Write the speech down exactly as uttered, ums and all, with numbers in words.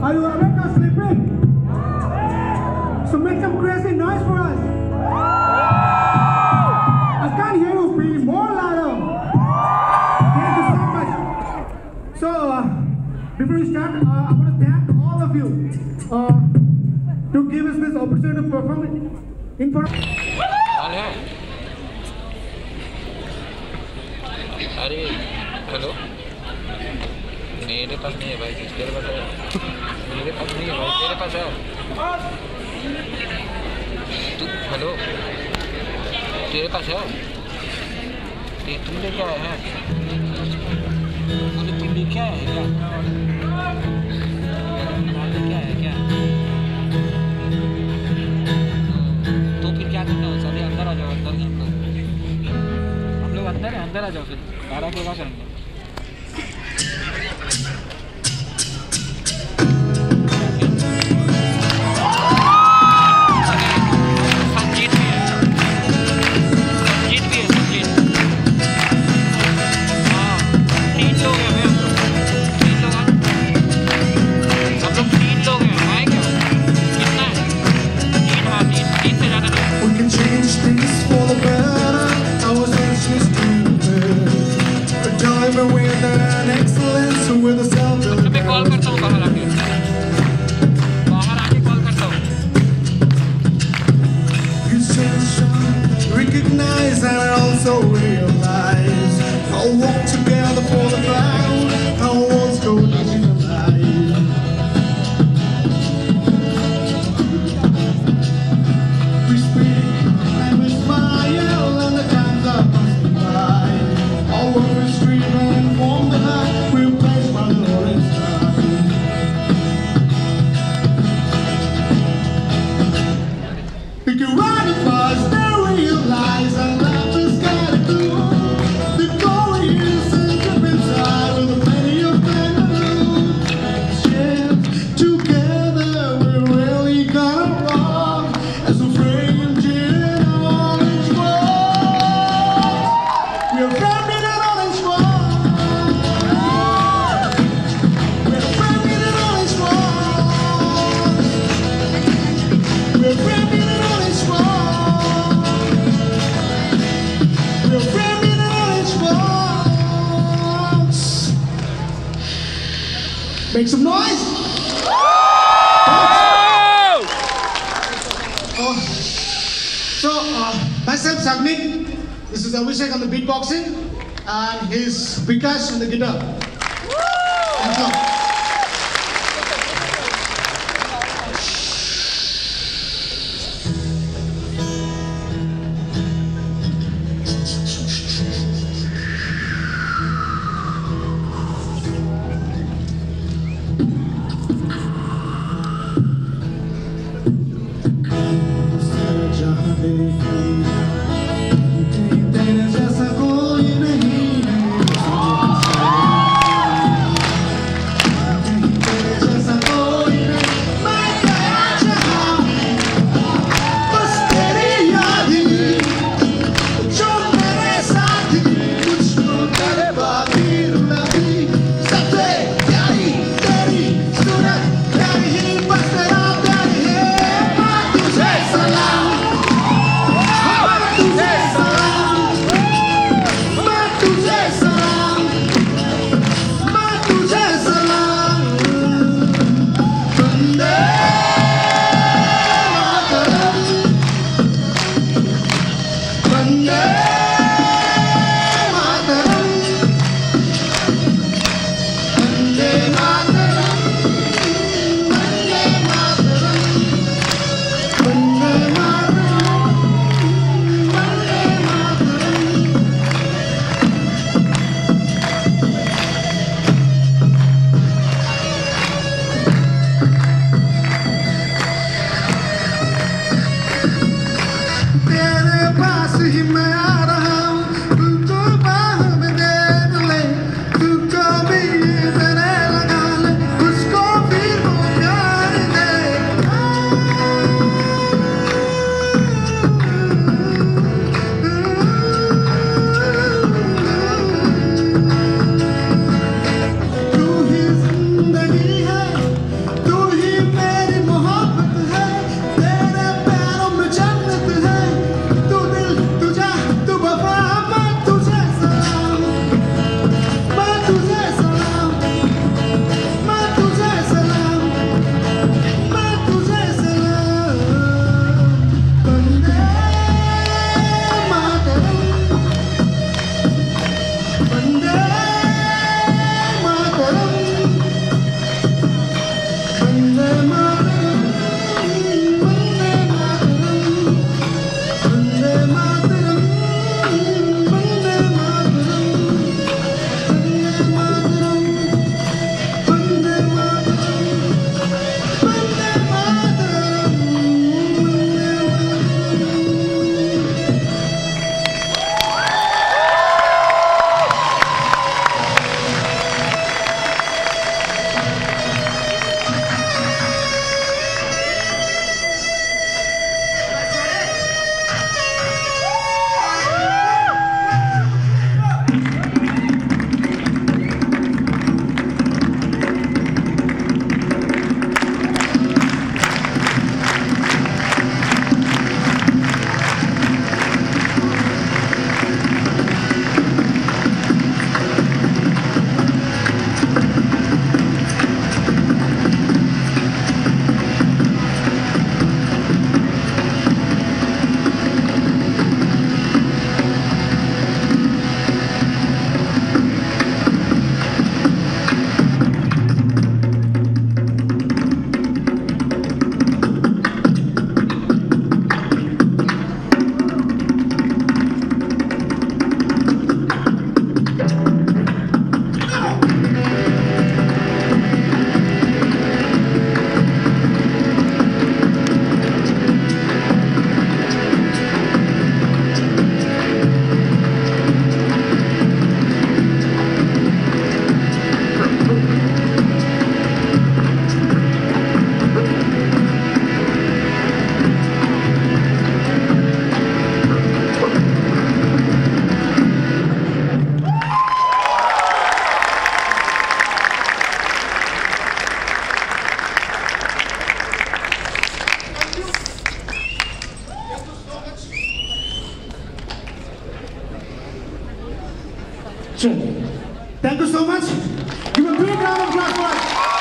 Are you awake or sleeping? So make some crazy noise for us. I can't hear you. Be more louder. Thank you so much. So uh, before we start, uh, I want to thank all of you uh, to give us this opportunity to perform in front of. अरे hello मेरे पास नहीं है भाई तेरे पास है मेरे पास नहीं है भाई तेरे पास है तू हेलो तेरे पास है ते तुम लेके आए हैं बोले तुम लेके आए हैं क्या लेके आए हैं क्या तो फिर क्या करना है सारे अंदर आ जाओ अंदर हम लोग हम लोग अंदर है अंदर आ जाओ फिर बारह के क्या करेंगे Recognize and I also realize I'll walk together for the cloud. Our walls go digitalized. We speak and we smile and the times are passing by. Our words scream and inform the night. We're placed by the orange sky. We can run fast. Realize our life is gotta go. The goal is a different side with a plenty of time to lose. Share together, we're really gonna rock as a friend in an orange world. We're friends in an orange world. We're friends in an orange world. We're friends in an orange world. Make some noise! Oh. So, uh, myself, Sagnik, this is Abhishek on the beatboxing, and his Bikash on the guitar. Thank you. Do चलिए, thank you so much, give a big round of applause for